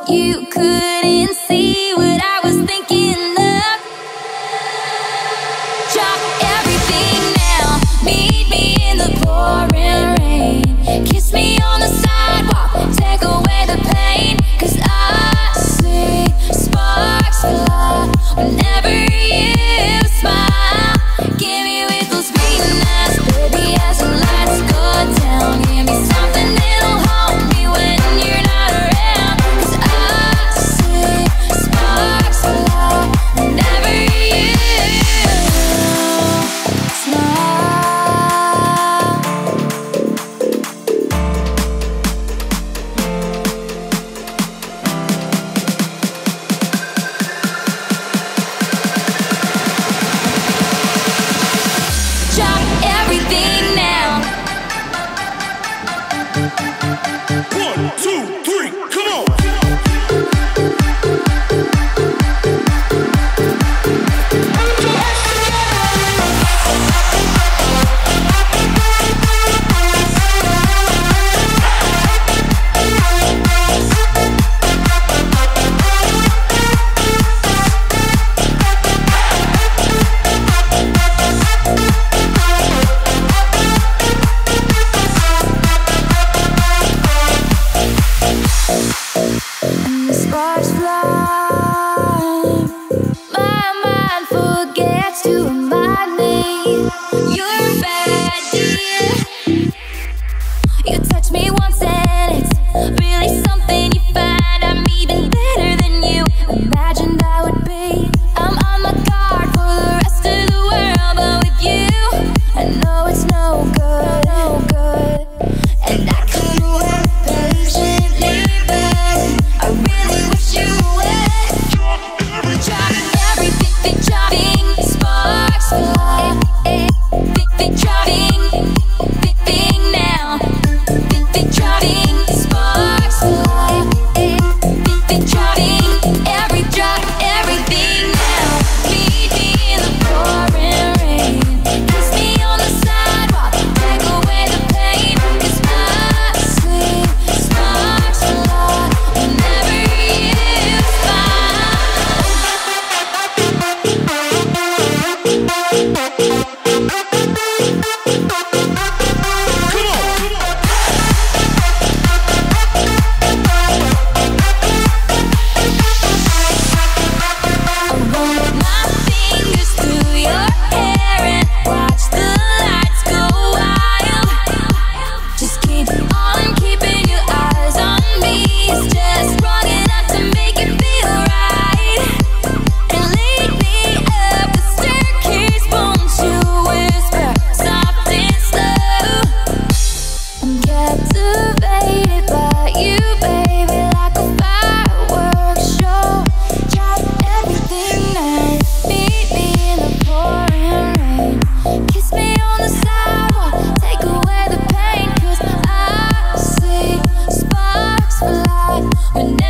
you couldn't see what I was thinking of. Drop everything now, meet me in the pouring rain. Kiss me on the sidewalk, take away the pain. 'Cause I see sparks fly whenever you smile. Give me with those green eyes, baby, as the lights go down. Give me something that'll hold me when you're not around. 'Cause I see sparks fly whenever you smile. Drop everything now. 1, 2, 3, come on! And the sparks fly. My mind forgets to remind me you're a bad deal. You touch me once and it's really something you find. I'm even better than you imagined I would be. I'm on my guard for the rest of the world, but with you, I know it's no good, no good. And I could wait patiently, but I really wish you would. Drop everything, dropping sparks fly. Dropping now. Dropping sparks fly. Dropping everything now. Meet me in the pouring rain. Kiss me on the sidewalk, take away the pain. 'Cause I see sparks fly whenever you smile. Run my fingers through your hair and watch the lights go wild. Just keep on keeping your eyes on me. It's just wrong enough to make it feel right. And lead me up the staircase, won't you whisper soft and slow? I'm captivated by you, baby, like a fireworks show. Drop everything now, meet me in the pouring rain. Kiss me on the sidewalk, take away the pain. 'Cause I see sparks fly whenever